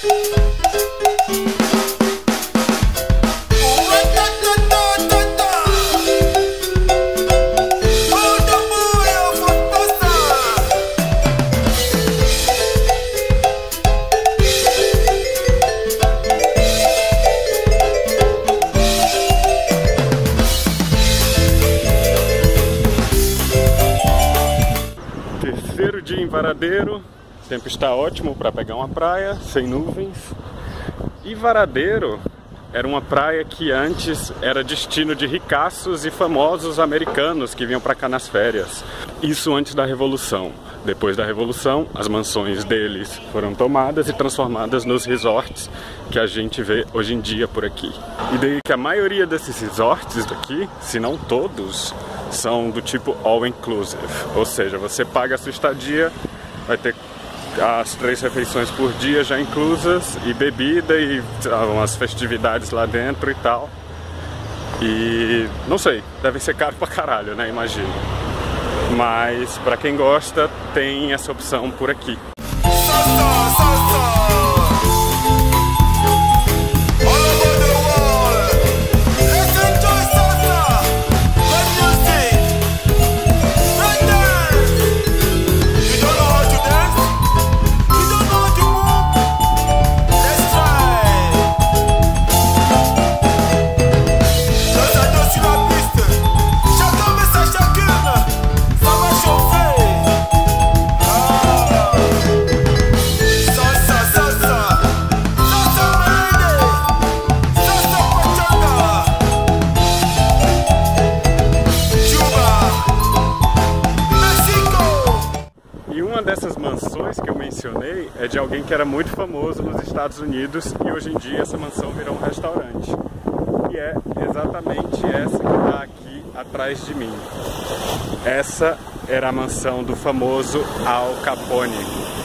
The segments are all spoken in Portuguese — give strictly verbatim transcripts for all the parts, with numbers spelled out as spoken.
Dia em Varadeiro, o tempo está ótimo para pegar uma praia, sem nuvens. E Varadeiro era uma praia que antes era destino de ricaços e famosos americanos que vinham para cá nas férias. Isso antes da Revolução. Depois da Revolução, as mansões deles foram tomadas e transformadas nos resorts que a gente vê hoje em dia por aqui. E daí que a maioria desses resorts daqui, se não todos, são do tipo all-inclusive. Ou seja, você paga a sua estadia, vai ter as três refeições por dia já inclusas, e bebida e umas festividades lá dentro e tal. E não sei, deve ser caro pra caralho, né? Imagino. Mas pra quem gosta, tem essa opção por aqui. Dessas mansões que eu mencionei é de alguém que era muito famoso nos Estados Unidos, e hoje em dia essa mansão virou um restaurante, e é exatamente essa que está aqui atrás de mim. Essa era a mansão do famoso Al Capone.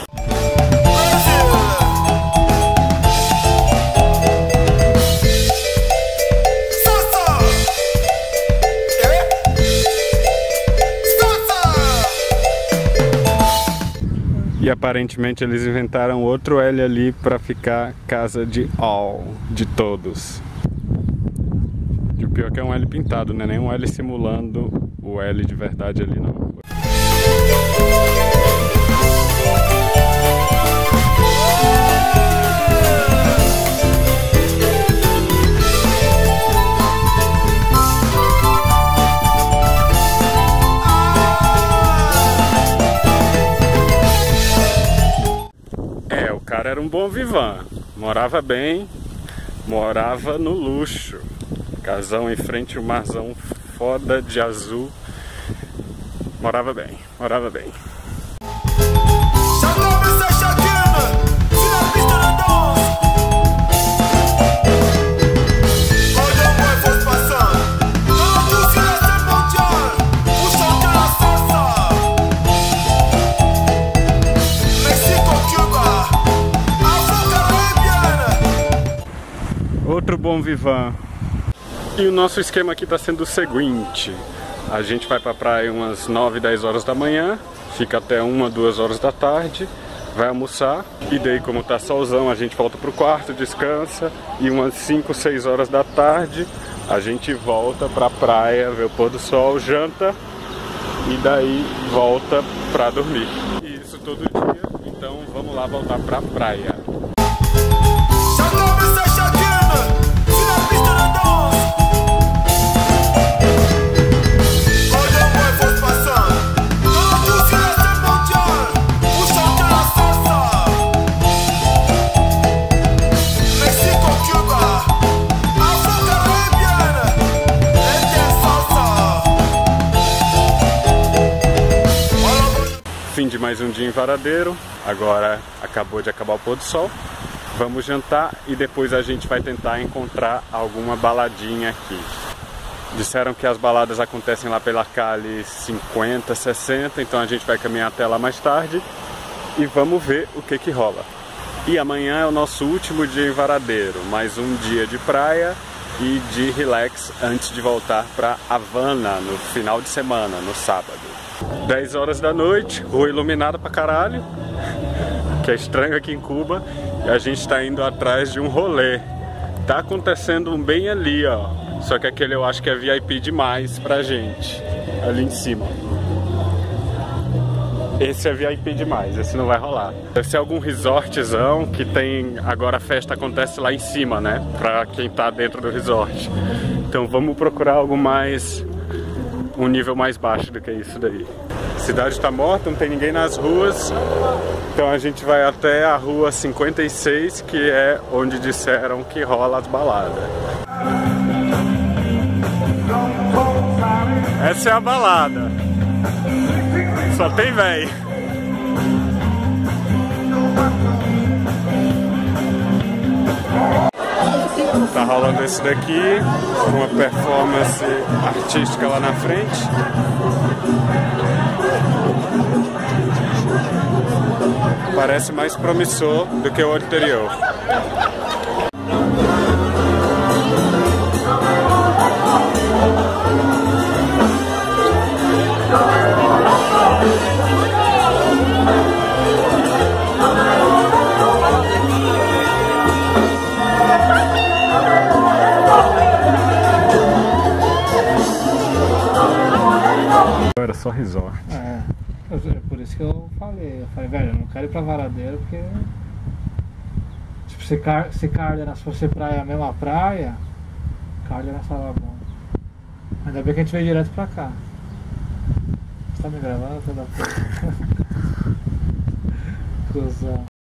E aparentemente eles inventaram outro L ali para ficar casa de all, de todos. E o pior é que é um L pintado, não é nem um L simulando o L de verdade ali não. O cara era um bom vivan, morava bem, morava no luxo, casão em frente ao marzão foda de azul, morava bem, morava bem. Outro bom vivan. E o nosso esquema aqui está sendo o seguinte: a gente vai para a praia umas nove, dez horas da manhã, fica até uma, duas horas da tarde, vai almoçar, e daí, como tá solzão, a gente volta pro quarto, descansa, e umas cinco, seis horas da tarde a gente volta pra praia, ver o pôr do sol, janta, e daí volta pra dormir. E isso todo dia, então vamos lá voltar pra praia. Fim de mais um dia em Varadeiro, agora acabou de acabar o pôr do sol, vamos jantar e depois a gente vai tentar encontrar alguma baladinha aqui. Disseram que as baladas acontecem lá pela Cali cinquenta, sessenta, então a gente vai caminhar até lá mais tarde e vamos ver o que que rola. E amanhã é o nosso último dia em Varadeiro, mais um dia de praia e de relax antes de voltar para Havana no final de semana, no sábado. dez horas da noite, rua iluminada pra caralho. que é estranho aqui em Cuba, e a gente está indo atrás de um rolê. Tá acontecendo um bem ali, ó. Só que aquele eu acho que é V I P demais pra gente. Ali em cima. Esse é V I P demais, esse não vai rolar. Deve ser algum resortzão que tem... Agora a festa acontece lá em cima, né? Pra quem tá dentro do resort. Então vamos procurar algo mais... um nível mais baixo do que isso daí. A cidade tá morta, não tem ninguém nas ruas. Então a gente vai até a rua cinquenta e seis, que é onde disseram que rola as baladas. Essa é a balada. Só tem véi. Tá rolando esse daqui, uma performance artística lá na frente. Parece mais promissor do que o anterior. Era só resort. É, é por isso que eu falei. Eu falei, velho, eu não quero ir pra Varadeiro porque... Tipo, se, Car se Cárdenas fosse praia, a mesma praia, Cárdenas tava bom. Ainda bem que a gente veio direto pra cá. Você tá me gravando? Toda coisa. Cusão.